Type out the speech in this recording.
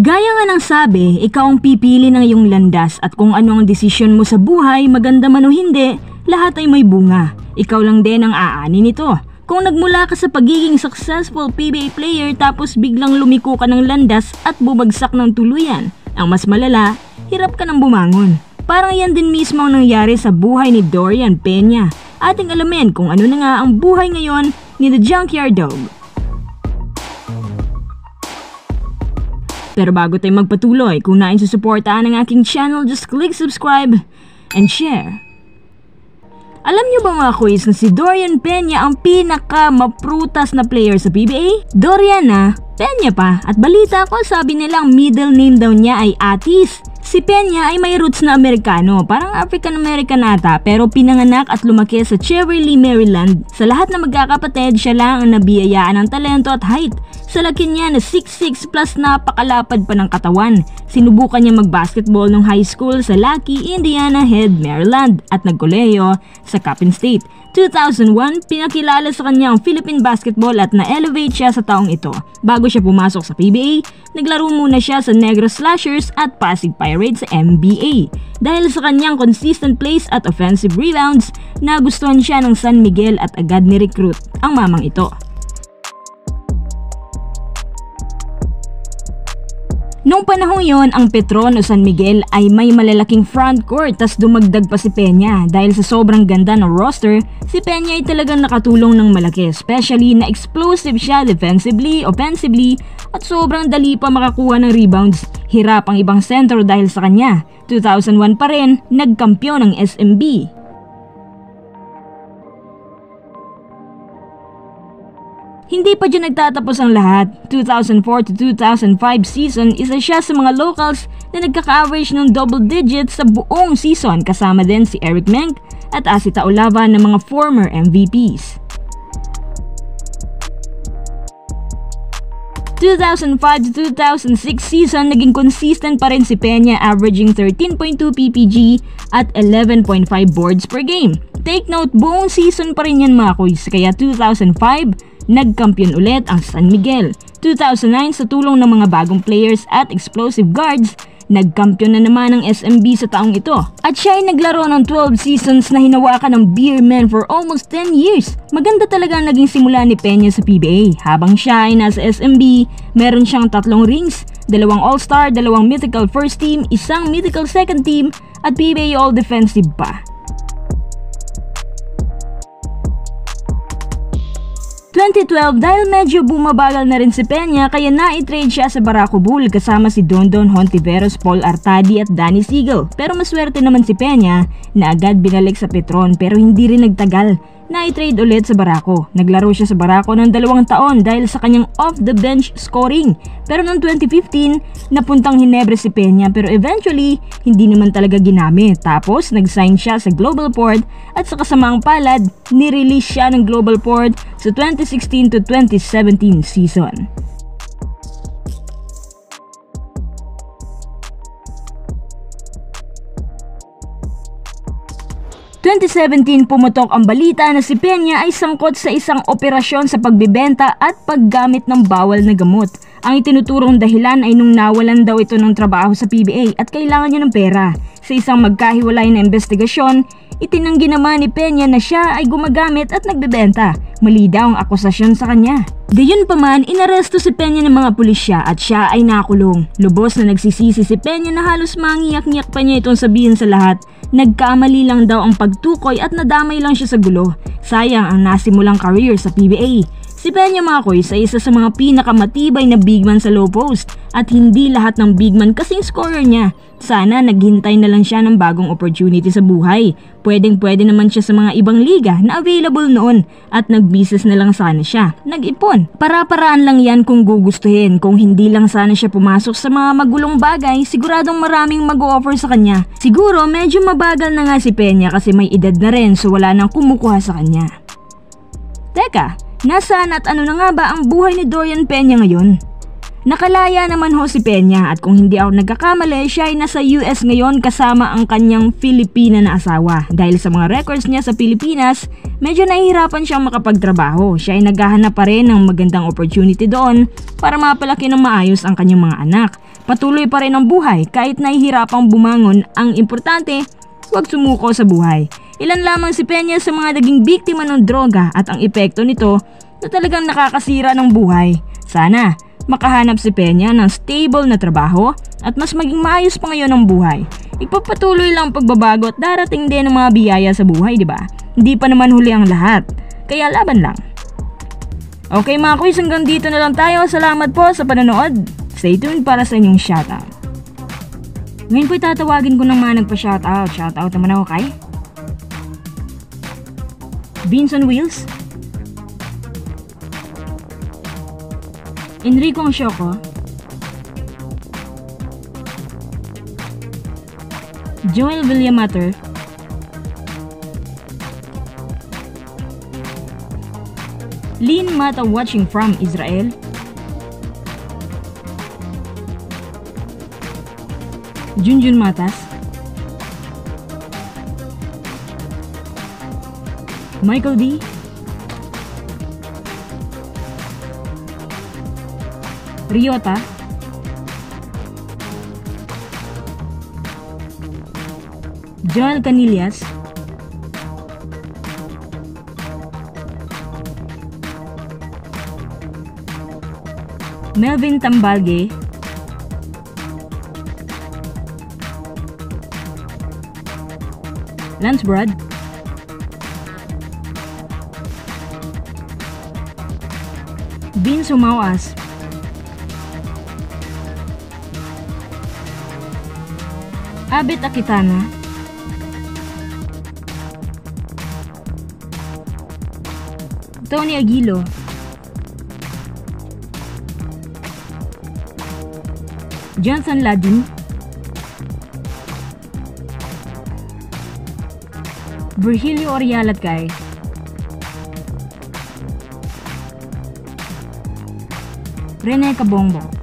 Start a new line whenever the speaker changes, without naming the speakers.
Gaya nga ng sabi, ikaw ang pipili ng iyong landas at kung ano ang desisyon mo sa buhay, maganda man o hindi, lahat ay may bunga. Ikaw lang din ang aani nito. Kung nagmula ka sa pagiging successful PBA player tapos biglang lumiko ka ng landas at bumagsak ng tuluyan, ang mas malala, hirap ka nang bumangon. Parang yan din mismo ang nangyari sa buhay ni Dorian Peña. Ating alamin kung ano na nga ang buhay ngayon ni The Junkyard Dog. Pero bago tayo magpatuloy, kung nais susuportahan ang aking channel, just click subscribe and share. Alam niyo ba mga quiz na si Dorian Peña ang pinaka-maprutas na player sa PBA? Doriana Peña pa, at balita ko sabi nilang middle name daw niya ay Atis. Si Peña ay may roots na Amerikano, parang African-American ata, pero pinanganak at lumaki sa Cheverly, Maryland. Sa lahat na magkakapatid, siya lang ang nabiyayaan ng talento at height. Sa laki niya na 6'6" plus napakalapad pa ng katawan. Sinubukan niya mag-basketball nung high school sa Lucky, Indiana Head, Maryland at nagkolehiyo sa Coppin State. 2001, pinakilala sa kanya ang Philippine basketball at na-elevate siya sa taong ito. Bago siya pumasok sa PBA, naglaro muna siya sa Negros Slashers at Pasig Pirates sa NBA. Dahil sa kanyang consistent plays at offensive rebounds, nagustuhan siya ng San Miguel at agad ni-recruit ang mamang ito. Noong panahong yon, ang Petron o San Miguel ay may malalaking front court, tas dumagdag pa si Peña. Dahil sa sobrang ganda ng roster, si Peña ay talagang nakatulong ng malaki, especially na explosive siya defensively, offensively, at sobrang dali pa makakuha ng rebounds. Hirap ang ibang center dahil sa kanya. 2001 pa rin, nagkampiyon ng SMB. Hindi pa dyan nagtatapos ang lahat. 2004 to 2005 season, isa siya sa mga locals na nagkaka-average ng double digits sa buong season, kasama din si Eric Menk at Asita Olava ng mga former MVPs. 2005 to 2006 season, naging consistent pa rin si Peña, averaging 13.2 PPG at 11.5 boards per game. Take note, buong season pa rin yan mga kuys, kaya 2005, nagkampiyon ulit ang San Miguel. 2009, sa tulong ng mga bagong players at explosive guards, nagkampiyon na naman ang SMB sa taong ito. At siya ay naglaro ng 12 seasons na hinawakan ng Beermen for almost 10 years. Maganda talaga ang naging simula ni Peña sa PBA. Habang siya ay nasa SMB, meron siyang 3 rings, 2 All-Star, 2 Mythical First Team, 1 Mythical Second Team, at PBA All-Defensive pa. 2012, dahil medyo bumabagal na rin si Peña, kaya na-trade siya sa Barako Bull kasama si Dondon Hontiveros, Paul Artadi at Danny Siegel. Pero maswerte naman si Peña na agad binalik sa Petron, pero hindi rin nagtagal. Na-trade ulit sa Barako. Naglaro siya sa Barako ng 2 taon dahil sa kanyang off-the-bench scoring. Pero noong 2015, napuntang Ginebra si Peña, pero eventually, hindi naman talaga ginamit. Tapos, nag-sign siya sa Global Port at sa kasamaang palad, nirelease siya ng Global Port sa 2016 to 2017 season. 2017, pumutok ang balita na si Peña ay sangkot sa isang operasyon sa pagbibenta at paggamit ng bawal na gamot. Ang itinuturong dahilan ay nung nawalan daw ito ng trabaho sa PBA at kailangan niya ng pera. Sa isang magkahiwalay na investigasyon, itinanggi naman ni Peña na siya ay gumagamit at nagbebenta. Mali daw ang akusasyon sa kanya. Gayunpaman, inaresto si Peña ng mga pulisya at siya ay nakulong. Lubos na nagsisisi si Peña na halos mangiyak-ngiyak pa niya itong sabihin sa lahat. Nagkamali lang daw ang pagtukoy at nadamay lang siya sa gulo. Sayang ang nasimulang career sa PBA. Si Peña mga koy ay isa sa mga pinakamatibay na bigman sa low post at hindi lahat ng bigman kasing scorer niya. Sana naghintay na lang siya ng bagong opportunity sa buhay. Pwedeng-pwede naman siya sa mga ibang liga na available noon at nag-business na lang sana siya. Nag-ipon. Para-paraan lang yan kung gugustuhin. Kung hindi lang sana siya pumasok sa mga magulong bagay, siguradong maraming mag-o-offer sa kanya. Siguro medyo mabagal na nga si Peña kasi may edad na rin so wala nang kumukuha sa kanya. Teka, nasaan at ano na nga ba ang buhay ni Dorian Peña ngayon? Nakalaya naman ho si Peña at kung hindi ako nagkakamali, siya ay nasa US ngayon kasama ang kanyang Filipina na asawa. Dahil sa mga records niya sa Pilipinas, medyo nahihirapan siyang makapagtrabaho. Siya ay naghahanap pa rin ng magandang opportunity doon para mapalaki ng maayos ang kanyang mga anak. Patuloy pa rin ang buhay kahit nahihirapang bumangon, ang importante, huwag sumuko sa buhay. Ilan lamang si Peña sa mga naging biktima ng droga at ang epekto nito na talagang nakakasira ng buhay. Sana makahanap si Peña ng stable na trabaho at mas maging maayos pa ngayon ang buhay. Ipagpatuloy lang ang pagbabago at darating din ang mga biyaya sa buhay, di ba? Hindi pa naman huli ang lahat, kaya laban lang. Okay mga quiz, hanggang dito na lang tayo. Salamat po sa panonood. Stay tuned para sa inyong shoutout. Ngayon po itatawagin ko ng mga nagpa-shoutout. Shoutout naman ako kay Beans on Wheels, Enrico Angsioco, Joel Villamater, Lynn Mata watching from Israel, Junjun Matas, Michael D, Ryota, Joel Canillas, Melvin Tambalge, Lance Brad, Vince Humauas, Abet Akitana, Tony Aguilo, Johnson Ladin, Virgilio Orialatcay, Rene Cabongbong.